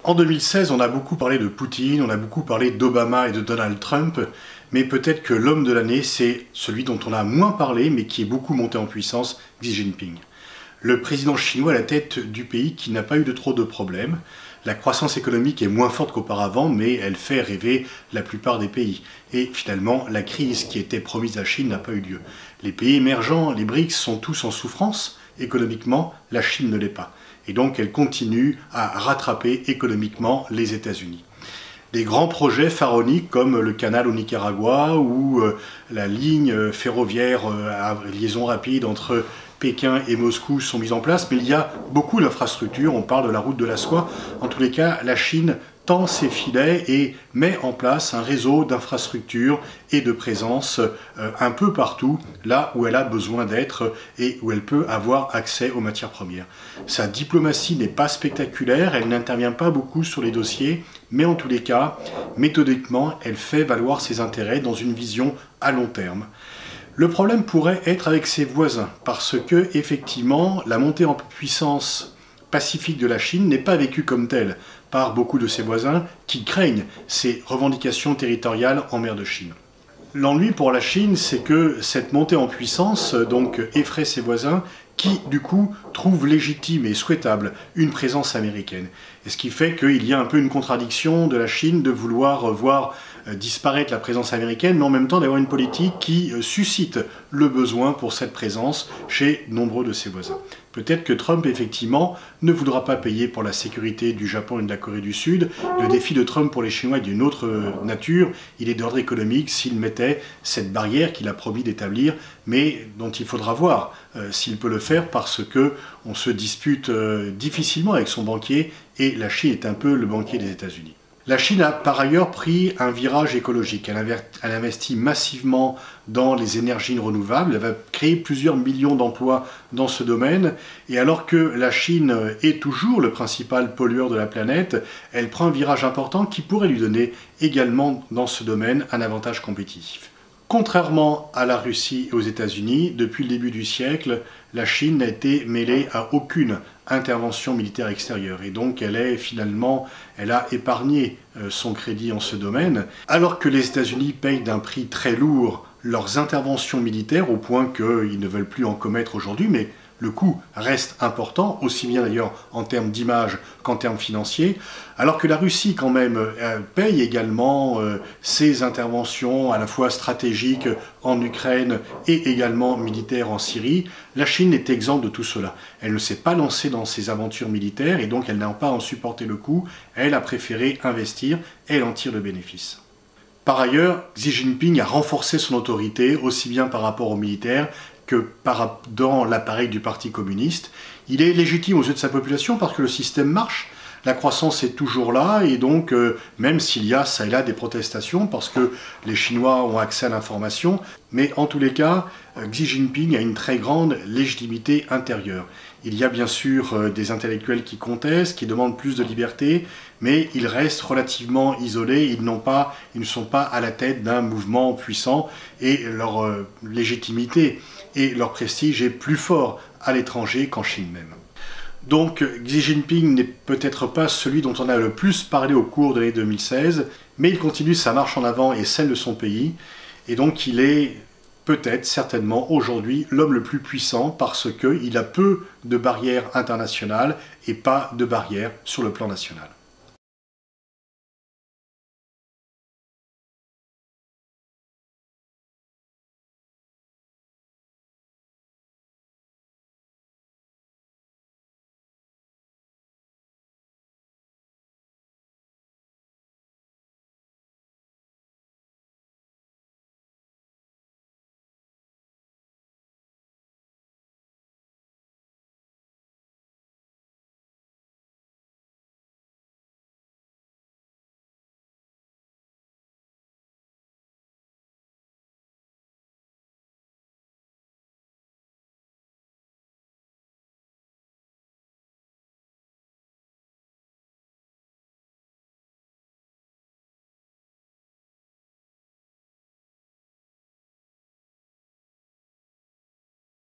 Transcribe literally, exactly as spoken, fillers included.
En deux mille seize, on a beaucoup parlé de Poutine, on a beaucoup parlé d'Obama et de Donald Trump, mais peut-être que l'homme de l'année, c'est celui dont on a moins parlé, mais qui est beaucoup monté en puissance, Xi Jinping. Le président chinois à la tête du pays qui n'a pas eu de trop de problèmes. La croissance économique est moins forte qu'auparavant, mais elle fait rêver la plupart des pays. Et finalement, la crise qui était promise à la Chine n'a pas eu lieu. Les pays émergents, les BRICS, sont tous en souffrance économiquement, la Chine ne l'est pas. Et donc elle continue à rattraper économiquement les États-Unis. Des grands projets pharaoniques comme le canal au Nicaragua ou euh, la ligne ferroviaire euh, à liaison rapide entre Pékin et Moscou sont mises en place, mais il y a beaucoup d'infrastructures, on parle de la route de la soie. En tous les cas, la Chine tend ses filets et met en place un réseau d'infrastructures et de présence euh, un peu partout, là où elle a besoin d'être et où elle peut avoir accès aux matières premières. Sa diplomatie n'est pas spectaculaire, elle n'intervient pas beaucoup sur les dossiers, mais en tous les cas, méthodiquement, elle fait valoir ses intérêts dans une vision à long terme. Le problème pourrait être avec ses voisins, parce que, effectivement, la montée en puissance pacifique de la Chine n'est pas vécue comme telle par beaucoup de ses voisins qui craignent ces revendications territoriales en mer de Chine. L'ennui pour la Chine, c'est que cette montée en puissance donc effraie ses voisins qui, du coup, trouvent légitime et souhaitable une présence américaine. Et ce qui fait qu'il y a un peu une contradiction de la Chine de vouloir voir disparaître la présence américaine, mais en même temps d'avoir une politique qui suscite le besoin pour cette présence chez nombreux de ses voisins. Peut-être que Trump, effectivement, ne voudra pas payer pour la sécurité du Japon et de la Corée du Sud. Le défi de Trump pour les Chinois est d'une autre nature. Il est d'ordre économique s'il mettait cette barrière qu'il a promis d'établir, mais dont il faudra voir euh, s'il peut le faire parce qu'on se dispute euh, difficilement avec son banquier et la Chine est un peu le banquier des États-Unis. La Chine a par ailleurs pris un virage écologique. Elle investit massivement dans les énergies renouvelables. Elle va créer plusieurs millions d'emplois dans ce domaine. Et alors que la Chine est toujours le principal pollueur de la planète, elle prend un virage important qui pourrait lui donner également dans ce domaine un avantage compétitif. Contrairement à la Russie et aux États-Unis, depuis le début du siècle, la Chine n'a été mêlée à aucune intervention militaire extérieure. Et donc elle est finalement, elle a épargné son crédit en ce domaine, alors que les États-Unis payent d'un prix très lourd leurs interventions militaires au point qu'ils ne veulent plus en commettre aujourd'hui, mais le coût reste important, aussi bien d'ailleurs en termes d'image qu'en termes financiers, alors que la Russie quand même euh, paye également euh, ses interventions à la fois stratégiques en Ukraine et également militaires en Syrie. La Chine est exempte de tout cela. Elle ne s'est pas lancée dans ces aventures militaires et donc elle n'a pas en supporté le coût. Elle a préféré investir et elle en tire le bénéfice. Par ailleurs, Xi Jinping a renforcé son autorité aussi bien par rapport aux militaires que par, dans l'appareil du Parti communiste. Il est légitime aux yeux de sa population parce que le système marche, la croissance est toujours là et donc euh, même s'il y a ça et là des protestations parce que les Chinois ont accès à l'information, mais en tous les cas, Xi Jinping a une très grande légitimité intérieure. Il y a bien sûr euh, des intellectuels qui contestent, qui demandent plus de liberté, mais ils restent relativement isolés, ils, n'ont pas, ils ne sont pas à la tête d'un mouvement puissant et leur euh, légitimité et leur prestige est plus fort à l'étranger qu'en Chine même. Donc Xi Jinping n'est peut-être pas celui dont on a le plus parlé au cours de l'année deux mille seize, mais il continue sa marche en avant et celle de son pays, et donc il est peut-être, certainement, aujourd'hui, l'homme le plus puissant parce qu'il a peu de barrières internationales et pas de barrières sur le plan national.